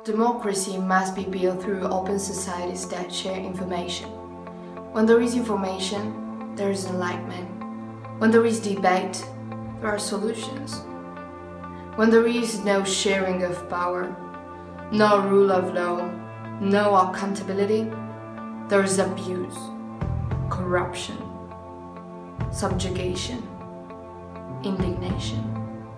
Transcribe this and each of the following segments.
Democracy must be built through open societies that share information. When there is information, there is enlightenment. When there is debate, there are solutions. When there is no sharing of power, no rule of law, no accountability, there is abuse, corruption, subjugation, indignation.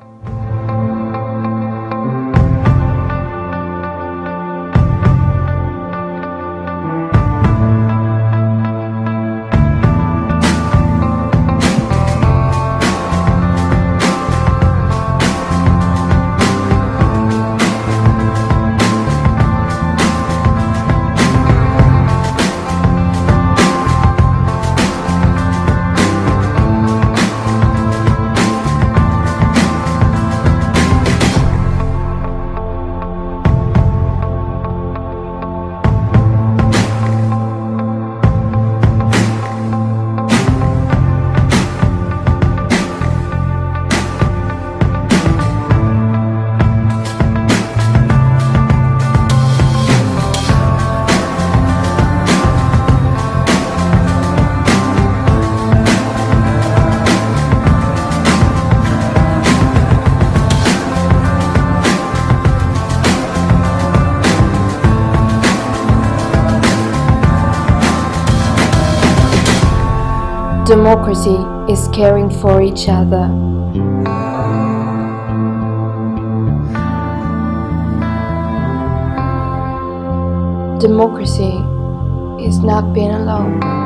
Democracy is caring for each other. Democracy is not being alone.